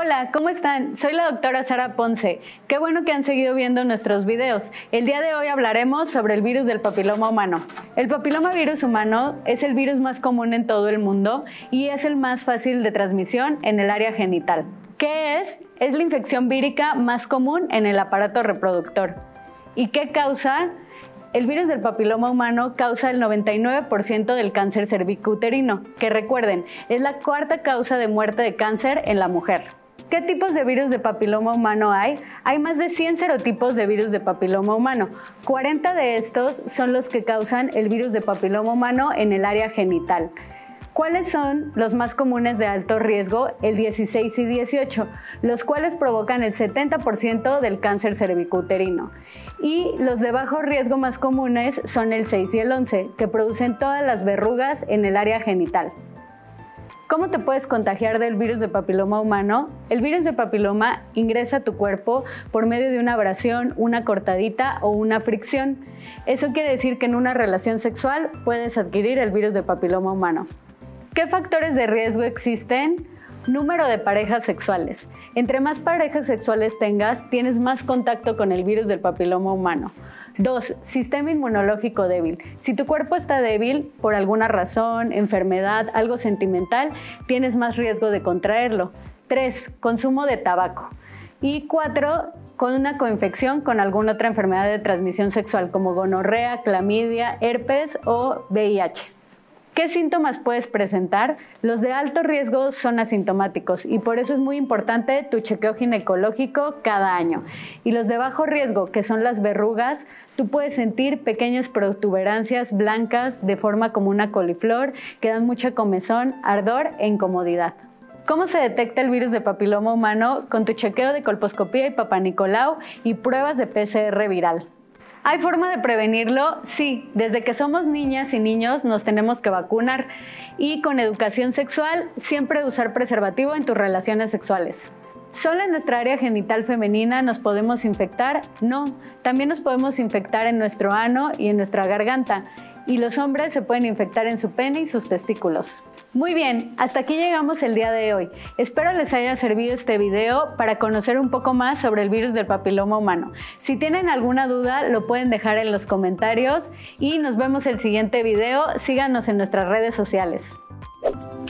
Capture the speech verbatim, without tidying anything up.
Hola, ¿cómo están? Soy la doctora Sara Ponce. Qué bueno que han seguido viendo nuestros videos. El día de hoy hablaremos sobre el virus del papiloma humano. El papilomavirus humano es el virus más común en todo el mundo y es el más fácil de transmisión en el área genital. ¿Qué es? Es la infección vírica más común en el aparato reproductor. ¿Y qué causa? El virus del papiloma humano causa el noventa y nueve por ciento del cáncer cervicouterino, que recuerden, es la cuarta causa de muerte de cáncer en la mujer. ¿Qué tipos de virus de papiloma humano hay? Hay más de cien serotipos de virus de papiloma humano. cuarenta de estos son los que causan el virus de papiloma humano en el área genital. ¿Cuáles son los más comunes de alto riesgo? El dieciséis y dieciocho, los cuales provocan el setenta por ciento del cáncer cervicouterino. Y los de bajo riesgo más comunes son el seis y el once, que producen todas las verrugas en el área genital. ¿Cómo te puedes contagiar del virus de papiloma humano? El virus de papiloma ingresa a tu cuerpo por medio de una abrasión, una cortadita o una fricción. Eso quiere decir que en una relación sexual puedes adquirir el virus de papiloma humano. ¿Qué factores de riesgo existen? Número de parejas sexuales. Entre más parejas sexuales tengas, tienes más contacto con el virus del papiloma humano. dos. Sistema inmunológico débil. Si tu cuerpo está débil, por alguna razón, enfermedad, algo sentimental, tienes más riesgo de contraerlo. tres. Consumo de tabaco. Y cuatro. Con una coinfección con alguna otra enfermedad de transmisión sexual como gonorrea, clamidia, herpes o V I H. ¿Qué síntomas puedes presentar? Los de alto riesgo son asintomáticos y por eso es muy importante tu chequeo ginecológico cada año. Y los de bajo riesgo, que son las verrugas, tú puedes sentir pequeñas protuberancias blancas de forma como una coliflor que dan mucha comezón, ardor e incomodidad. ¿Cómo se detecta el virus de papiloma humano? Con tu chequeo de colposcopía y papanicolau y pruebas de P C R viral. ¿Hay forma de prevenirlo? Sí, desde que somos niñas y niños nos tenemos que vacunar y con educación sexual siempre usar preservativo en tus relaciones sexuales. ¿Solo en nuestra área genital femenina nos podemos infectar? No, también nos podemos infectar en nuestro ano y en nuestra garganta y los hombres se pueden infectar en su pene y sus testículos. Muy bien, hasta aquí llegamos el día de hoy. Espero les haya servido este video para conocer un poco más sobre el virus del papiloma humano. Si tienen alguna duda, lo pueden dejar en los comentarios y nos vemos en el siguiente video. Síganos en nuestras redes sociales.